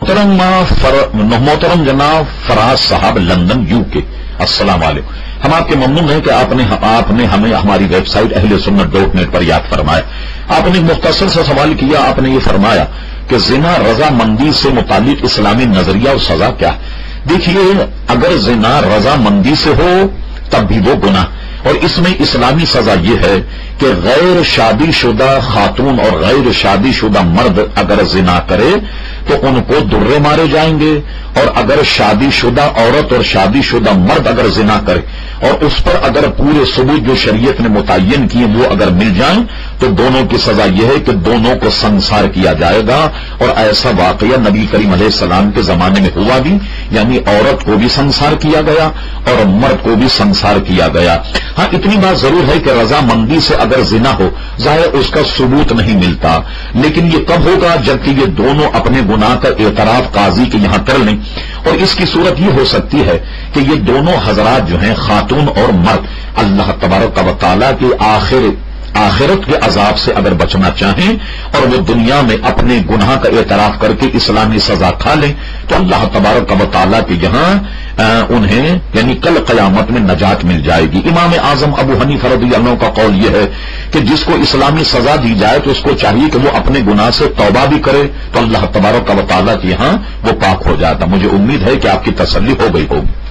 محترم جناب فراز صاحب لندن UK، السلام علیکم. ہم آپ کے ممنون ہیں کہ آپ نے ہمیں ہماری ویب سائٹ اہلسنت.net پر یاد فرمایا. آپ نے مختصر سے سوال کیا. آپ نے یہ فرمایا کہ زنا رضا مندی سے متعلق اسلامی نظریہ اور سزا کیا ہے. دیکھیے، اگر زنا رضا مندی سے ہو تب بھی وہ گناہ، اور اس میں اسلامی سزا یہ ہے کہ غیر شادی شدہ خاتون اور غیر شادی شدہ مرد اگر زنا کرے تو ان کو درے مارے جائیں گے، اور اگر شادی شدہ عورت اور شادی شدہ مرد اگر زنا کرے اور اس پر اگر پورے ثبوت جو شریعت نے متعین کیے وہ اگر مل جائیں تو دونوں کی سزا یہ ہے کہ دونوں کو سنسار کیا جائے گا. اور ایسا واقعہ نبی کریم علیہ السلام کے زمانے میں ہوا بھی، یعنی عورت کو بھی سنسار کیا گیا اور مرد کو بھی سنسار کیا گیا. ہاں، اتنی بات ضرور ہے کہ رضا مندی سے اگر زنا ہو، ظاہر اس کا ثبوت نہیں ملتا، لیکن یہ کب ہوگا؟ جبکہ یہ دونوں اپنے گناہ کا اعتراف قاضی کے یہاں کر لیں. اور اس کی صورت یہ ہو سکتی ہے کہ یہ دونوں حضرات جو ہیں خاتون اور مرد اللہ تبارک و تعالیٰ کے آخرت کے عذاب سے اگر بچنا چاہیں اور وہ دنیا میں اپنے گناہ کا اعتراف کر کے اسلامی سزا کھا لیں تو اللہ تبارک و تعالیٰ کے یہاں انہیں یعنی کل قیامت میں نجات مل جائے گی. امام اعظم ابو حنیفہ رضی اللہ عنہ کا قول یہ ہے کہ جس کو اسلامی سزا دی جائے تو اس کو چاہیے کہ وہ اپنے گناہ سے توبہ بھی کرے تو اللہ تبارک و تعالیٰ کے یہاں وہ پاک ہو جاتا. مجھے امید ہے کہ آپ کی تسلی ہو گئی ہوگی.